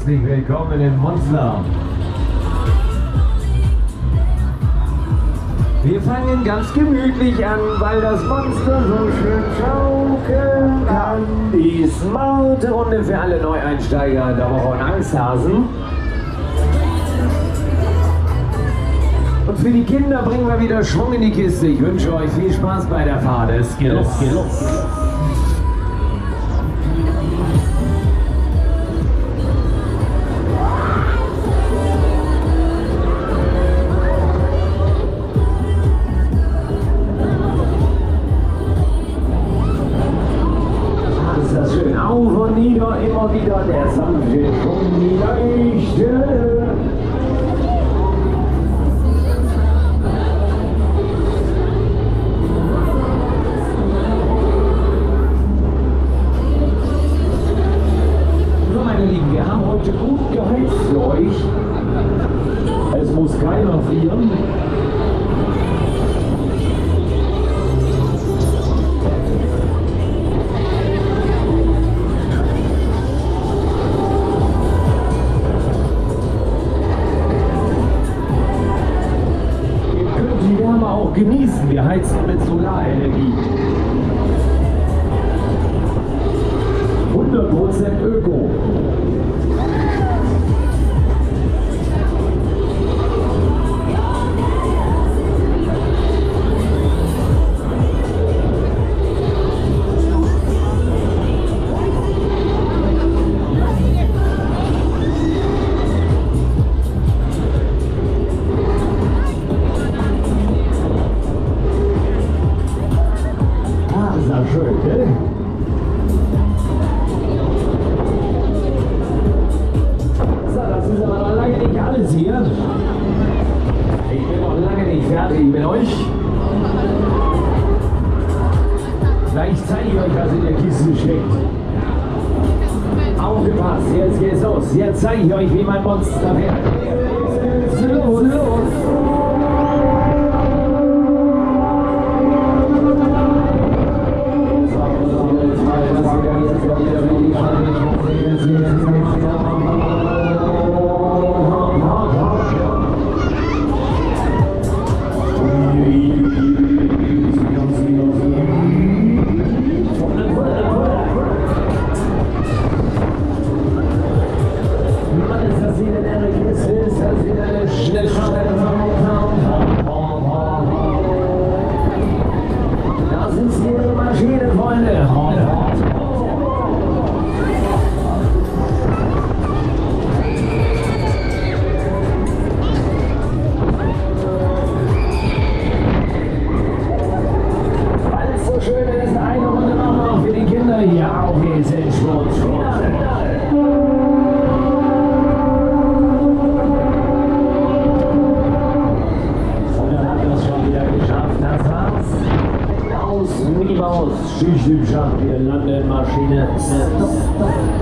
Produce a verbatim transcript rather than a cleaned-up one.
herzlich willkommen in Monster. Wir fangen ganz gemütlich an, weil das Monster so schön schaukeln kann. Die smarte Runde für alle Neueinsteiger der Woche und Angsthasen. Und für die Kinder bringen wir wieder Schwung in die Kiste. Ich wünsche euch viel Spaß bei der Fahrt. Es geht los. Geht los. Auf und nieder, immer wieder der sanfte Schwung, die leichte. So, meine Lieben, wir haben heute gut geheizt für euch. Es muss keiner frieren. Genießen, wir heizen mit Solarenergie. hundert Prozent Öko. Schön, ne? So, das ist aber noch lange nicht alles hier. Ich bin noch lange nicht fertig mit euch. Gleich zeige ich euch, was in der Kiste steckt. Aufgepasst, jetzt geht's los. Jetzt zeige ich euch, wie mein Monster fährt. Los, los! Das ist ihre Maschine, Freunde. Weil es so schön ist, eine Runde machen wir auch für die Kinder. Ja, auf geht's, Endspurt. Schicht im Schacht, wir landen Maschine.